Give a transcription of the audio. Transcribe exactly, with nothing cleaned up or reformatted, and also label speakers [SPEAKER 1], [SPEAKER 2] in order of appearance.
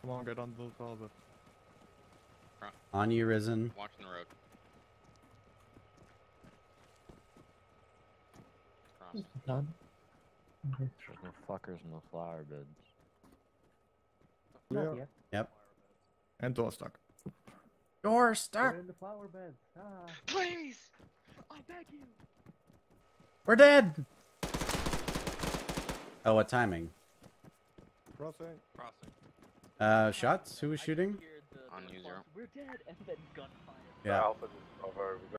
[SPEAKER 1] Come on, get on the flower bed.
[SPEAKER 2] On you, Risen.
[SPEAKER 3] Watching the road. Cross.
[SPEAKER 4] Done.
[SPEAKER 5] There's no fuckers in the flower beds.
[SPEAKER 1] Yeah.
[SPEAKER 4] Yep.
[SPEAKER 2] Yep.
[SPEAKER 1] And door stuck.
[SPEAKER 2] Door stuck.
[SPEAKER 4] We're in the flower beds. Ah.
[SPEAKER 3] Please! I beg you!
[SPEAKER 2] We're dead. Oh, what timing?
[SPEAKER 1] Crossing.
[SPEAKER 3] Crossing.
[SPEAKER 2] Uh, shots? Who was shooting?
[SPEAKER 3] On you, Zero.
[SPEAKER 4] We're dead, and then gunfire.
[SPEAKER 2] Yeah.
[SPEAKER 6] Alpha is over.